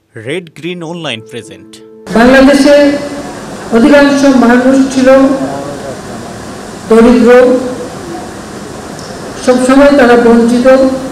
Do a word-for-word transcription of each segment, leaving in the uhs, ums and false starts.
Red Green online present. বাংলাদেশে অধিকাংশ মানুষ ছিল দরিদ্র, সবসময় তারা বঞ্চিত,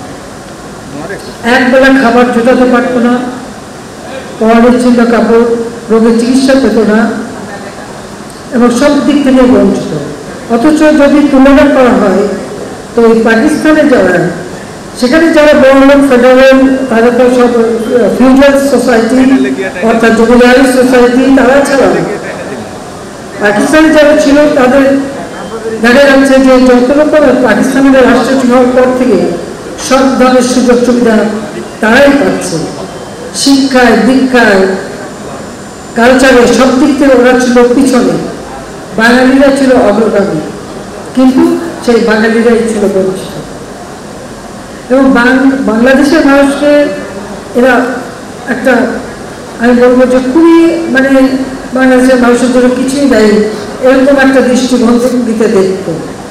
একবেলা খাবার জোটাতে পারত না, পরনের ছিল কাপড়, রোগের চিকিৎসা পেত না এবং সব দিক থেকে বঞ্চিত। অথচ যদি তুলনা করা হয় তো ওই পাকিস্তানে যারা সেখানে যারা বড়লোক ফেডারেল, তারা তো সব ফিউডাল সোসাইটি অর্থাৎ জমিদারি সোসাইটি, তারা ছাড়া পাকিস্তানে যারা ছিল তাদের দেখা যাচ্ছে যে যত রকমের পাকিস্তানের রাষ্ট্র হওয়ার পর থেকে সব ধরনের সুযোগ সুবিধা তারাই পাচ্ছে। শিক্ষায়, দীক্ষায়, কালচারে সব দিক থেকে ওরা ছিল পিছনে, বাঙালিরা ছিল অগ্রগামী, কিন্তু সেই বাঙালিরাই ছিল বঞ্চিত। এবং বাংলাদেশের মানুষকে এরা একটা, আমি বলবো যে খুবই মানে বাংলাদেশের মানুষের জন্য কিছুই দেয় এরকম একটা দৃষ্টিভঙ্গিতে দেখত।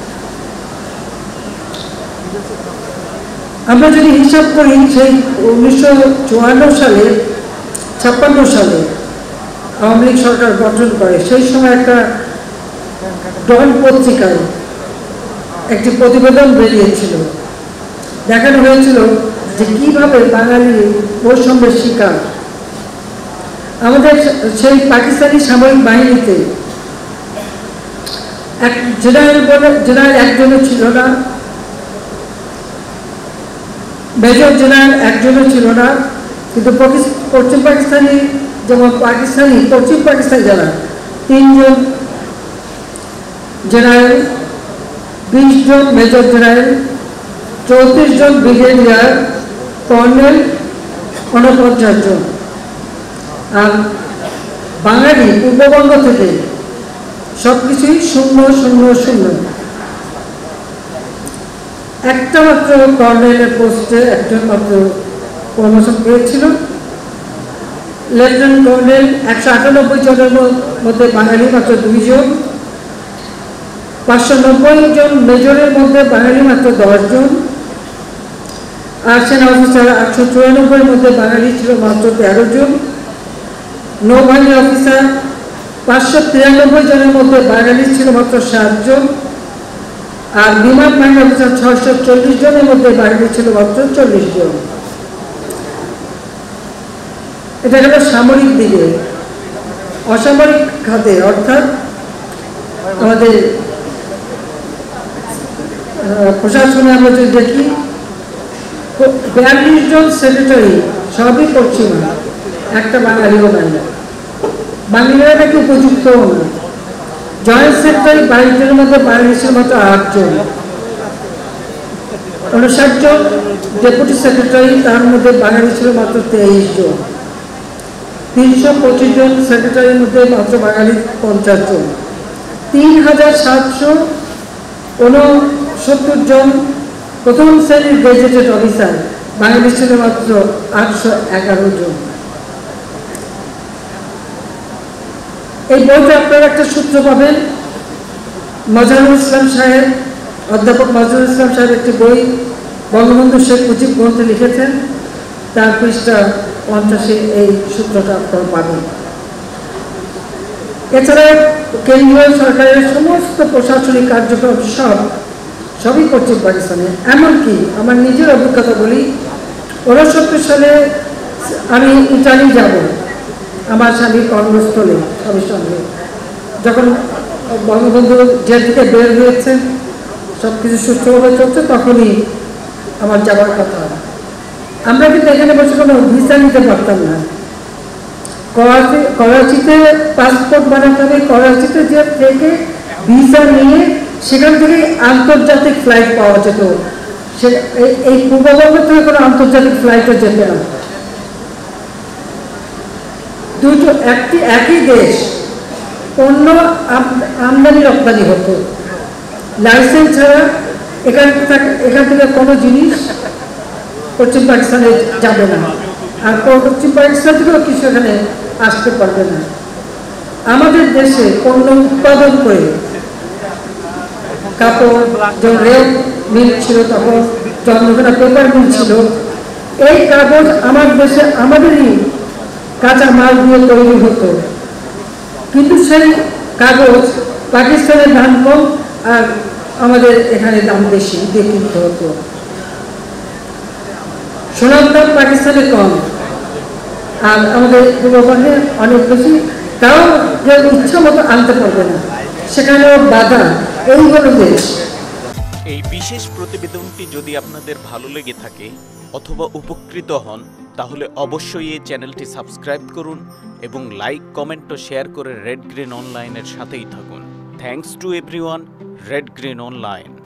আমরা যদি হিসাব করি, সেই উনিশশো চুয়ান্ন সালে ছাপ্পান্ন সালে আওয়ামী লীগ সরকার গঠন করে, সেই সময় একটা ডন পত্রিকায় একটি প্রতিবেদন বেরিয়েছিল। দেখানো হয়েছিল যে কিভাবে বাঙালি বৈষম্যের শিকার। আমাদের সেই পাকিস্তানি সামরিক বাহিনীতে এক জেনারেল বলে জেনারেল একজনও ছিল না, মেজর জেনারেল একজনও ছিল না, কিন্তু পশ্চিম পাকিস্তানি যেমন পাকিস্তানি পশ্চিম পাকিস্তানি যারা তিনজন জেনারেল, বিশ জন মেজর জেনারেল, চৌত্রিশ জন ব্রিগেডিয়ার, কর্নেল ঊনপঞ্চাশ জন। আর বাঙালি পূর্ববঙ্গ থেকে সবকিছুই শূন্য শূন্য শূন্য। একটা মাত্র কর্নেলের পোস্টে একজন মাত্র প্রমোশন পেয়েছিল। লেফটেন্যান্ট কর্নেল একশো আটানব্বই জনের মধ্যে বাঙালি মাত্র দুইজন, পাঁচশো নব্বই জন মেজরের মধ্যে বাঙালি মাত্র দশ জন, আর সেনা অফিসার আটশো চুরানব্বই মধ্যে বাঙালি ছিল মাত্র তেরো জন। নৌবাহিনী অফিসার পাঁচশো তিরানব্বই জনের মধ্যে বাঙালি ছিল মাত্র সাত জন, আর বিমান বাহিনী অফিসার ছয়শো চল্লিশ জনের মধ্যে বাঙালি ছিল মাত্র চল্লিশ জন। এটা গেল সামরিক দিকে। অসামরিক খাতে অর্থাৎ আমাদের প্রশাসনে আমরা যদি দেখি, বিয়াল্লিশ জন সেক্রেটারি সবই পশ্চিমা, একটা বাঙালিও নাই। বাঙালিরা নাকি উপযুক্তও না। জয়েন্ট সেক্রেটারি বাইশ জনের মধ্যে বাঙালি ছিল মাত্র আট জন, উনষাট জন ডেপুটি সেক্রেটারি, তার মধ্যে বাঙালি ছিল মাত্র তেইশ জন। তিনশো পঁচিশ জন সেক্রেটারির মধ্যে মাত্র বাঙালি পঞ্চাশ জন। তিন হাজার সাতশো উনসত্তর জন প্রথম শ্রেণীর গেজেটেড অফিসার, বাঙালি ছিল মাত্র আটশো এগারো জন। এই বইতে আপনারা একটা সূত্র পাবেন। নজরুল ইসলাম সাহেব, অধ্যাপক নজরুল ইসলাম সাহেব একটি বই বঙ্গবন্ধু শেখ মুজিব গ্রন্থে লিখেছেন, তার পৃষ্ঠা পঞ্চাশে এই সূত্রটা আপনারা পাবেন। এছাড়া কেন্দ্রীয় সরকারের সমস্ত প্রশাসনিক কার্যক্রম সব সবই পশ্চিম পাকিস্তানে। এমনকি আমার নিজের অভিজ্ঞতা বলি, ঊনসত্তর সালে আমি ইটালি যাব আমার স্বামী কর্মস্থলে, স্বামীর সঙ্গে যখন বঙ্গবন্ধু জেল থেকে বের হয়েছেন, সব কিছু সুষ্ঠুভাবে চলছে, তখনই আমার যাওয়ার কথা। আমরা কিন্তু এখানে বসে কোনো ভিসা নিতে পারতাম না। করাচি করাচিতে পাসপোর্ট বানাতে হবে, করাচিতে যে থেকে ভিসা নিয়ে সেখান থেকে আন্তর্জাতিক ফ্লাইট পাওয়া যেত। সে এই পূর্ববঙ্গ থেকে কোনো আন্তর্জাতিক ফ্লাইটও যেতে না। দুটো একটি একই দেশ, পণ্য আমদানি রপ্তানি হতো লাইসেন্স ছাড়া। এখান থেকে এখান থেকে কোনো জিনিস পশ্চিম পাকিস্তানে যাবে না, আর পশ্চিম পাকিস্তান থেকেও কিছু এখানে আসতে পারবে না। আমাদের দেশে পণ্য উৎপাদন করে কাপড়, যখন রেল মিল ছিল, তখন চন্দ্রকোনা পেপার মিল ছিল, এই কাগজ আমার দেশে আমাদেরই কাঁচা মাল দিয়ে তৈরি হতো, কিন্তু সেই কাগজ পাকিস্তানের দাম কম আর আমাদের এখানে দাম বেশি দিয়ে কিনতে হতো। সোনার দাম পাকিস্তানে কম আর আমাদের পূর্ববঙ্গে অনেক বেশি, তাও যে ইচ্ছা মতো আনতে পারবে না, সেখানেও বাধা। এই হলো দেশ। এই বিশেষ প্রতিবেদনটি যদি আপনাদের ভালো লেগে থাকে অথবা উপকৃত হন, তাহলে অবশ্যই এই চ্যানেলটি সাবস্ক্রাইব করুন এবং লাইক, কমেন্ট ও শেয়ার করে রেড গ্রিন অনলাইনের সাথেই থাকুন। Thanks to everyone, Red Green online.